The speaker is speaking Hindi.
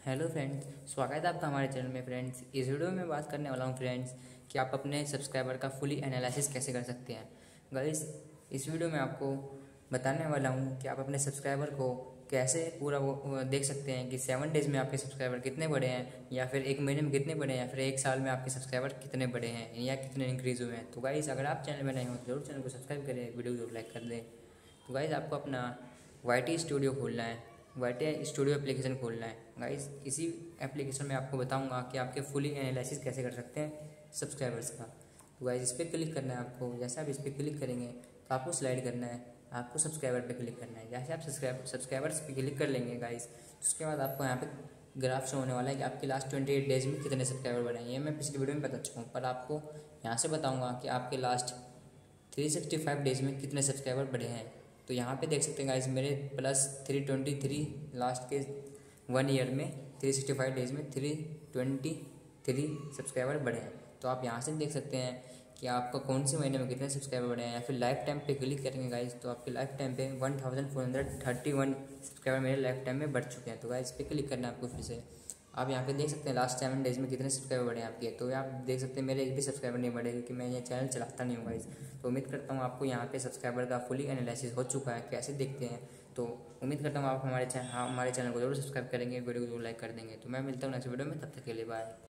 हेलो फ्रेंड्स, स्वागत है आपका हमारे चैनल में। फ्रेंड्स, इस वीडियो में बात करने वाला हूँ फ्रेंड्स कि आप अपने सब्सक्राइबर का फुली एनालिसिस कैसे कर सकते हैं। गाइस, इस वीडियो में आपको बताने वाला हूँ कि आप अपने सब्सक्राइबर को कैसे पूरा वो देख सकते हैं कि 7 डेज़ में आपके सब्सक्राइबर कितने बढ़े हैं, या फिर एक महीने में कितने बढ़े हैं, या फिर एक साल में आपके सब्सक्राइबर कितने बढ़े हैं या कितने इंक्रीज़ हुए हैं। तो गाइस, अगर आप चैनल में नए हो तो जरूर चैनल को सब्सक्राइब करें, वीडियो को लाइक कर दें। तो गाइस, आपको अपना YT स्टूडियो खोलना है, YT स्टूडियो एप्लीकेशन खोलना है। गाइस, इसी एप्लीकेशन में आपको बताऊंगा कि आपके फुली एनालिसिस कैसे कर सकते हैं सब्सक्राइबर्स का। तो गाइस, इस पर क्लिक करना है आपको। जैसे आप इस पर क्लिक करेंगे तो आपको स्लाइड करना है, आपको सब्सक्राइबर पे क्लिक करना है। जैसे आप सब्सक्राइबर्स पे क्लिक कर लेंगे गाइस, तो उसके बाद आपको यहाँ पे ग्राफ शो होने वाला है कि आपके लास्ट 28 डेज़ में कितने सब्सक्राइबर बढ़े हैं। ये मैं पिछली वीडियो में बता चुका हूँ, पर आपको यहाँ से बताऊँगा कि आपके लास्ट 365 डेज़ में कितने सब्सक्राइबर बढ़े हैं। तो यहाँ पे देख सकते हैं गाइस, मेरे +323 लास्ट के 1 ईयर में 365 डेज़ में 323 सब्सक्राइबर बढ़े हैं। तो आप यहाँ से देख सकते हैं कि आपका कौन से महीने में कितने सब्सक्राइबर बढ़े हैं। या फिर लाइफ टाइम पे क्लिक करेंगे गाइस, तो आपके लाइफ टाइम पे 1431 सब्सक्राइबर मेरे लाइफ टाइम में बढ़ चुके हैं। तो गाइस, इस पर क्लिक करना है आपको। फिर से आप यहाँ पे देख सकते हैं लास्ट 7 डेज़ में कितने सब्सक्राइबर बढ़े हैं आपके। तो आप देख सकते हैं मेरे एक भी सब्सक्राइबर नहीं बढ़े, क्योंकि मैं ये चैनल चलाता नहीं हूँ गाइस। तो उम्मीद करता हूँ आपको यहाँ पे सब्सक्राइबर का फुली एनालिसिस हो चुका है, कैसे देखते हैं। तो उम्मीद करता हूँ आप हमारे चैनल को जरूर सब्सक्राइब करेंगे, वीडियो को जरूर लाइक कर देंगे। तो मैं मिलता हूँ नेक्स्ट वीडियो में, तब तक के लिए बाय।